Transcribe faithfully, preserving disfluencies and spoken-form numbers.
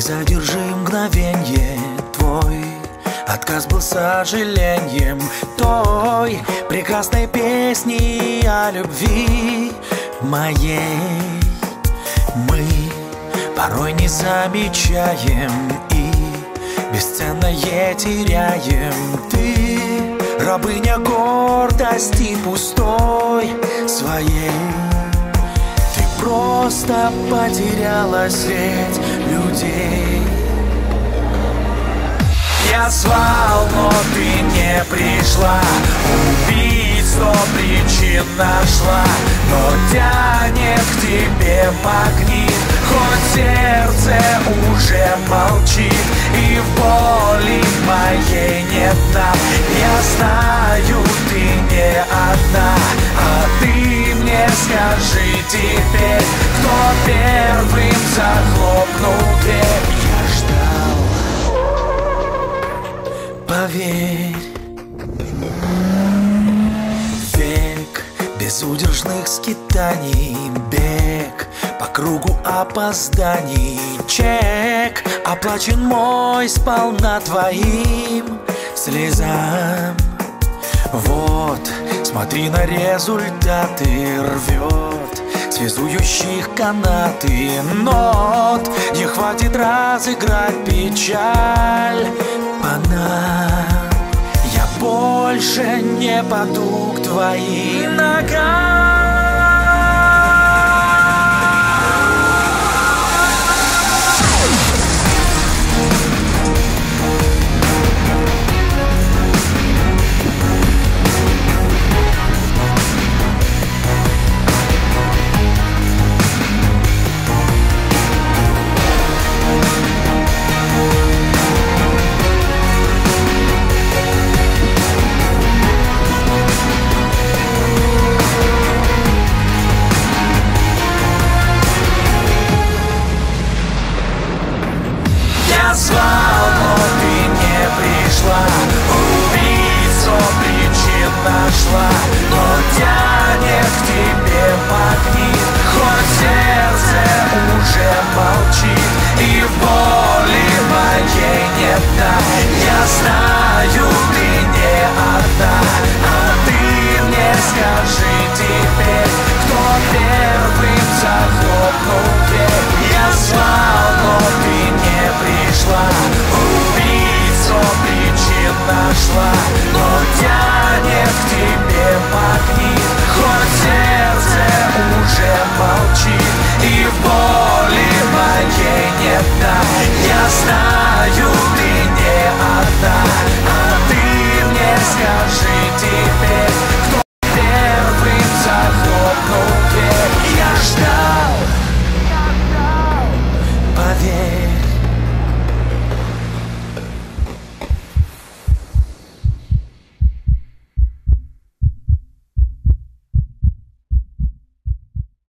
задержи мгновенье, твой отказ был сожалением той прекрасной песни о любви моей. Мы порой не замечаем и бесценное теряем. Ты рабыня гордости пустой своей. Ты просто потеряла сеть людей. Я звал, но ты не пришла. Убить сто причин нашла, но тянет к тебе магнит. Хоть сердце уже молчит и в боли моей нет нам. Я знаю, ты не одна, а ты мне скажи теперь, кто первым захлопнул дверь. Поверь, век безудержных скитаний, бег по кругу опозданий. Чек оплачен мой сполна твоим слезам. Вот, смотри на результаты, рвет связующих канаты нот. Не хватит разыграть печаль по нам. Я больше не паду к твоим ногам. Звал, но ты не пришла. Убийцу причин нашла, но тянет к тебе магнит.